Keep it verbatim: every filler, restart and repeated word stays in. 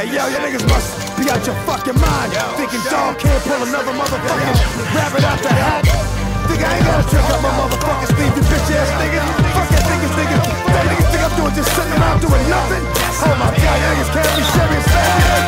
Hey yo, you niggas must be out your fucking mind. Thinking dog can't pull another motherfucking rabbit out the hat. Think I ain't gonna trick up my motherfucking sleeve, you bitch ass niggas. Fuck that niggas, niggas. That niggas think I'm doing just sitting around doing nothing. Oh my god, you niggas can't be serious, man.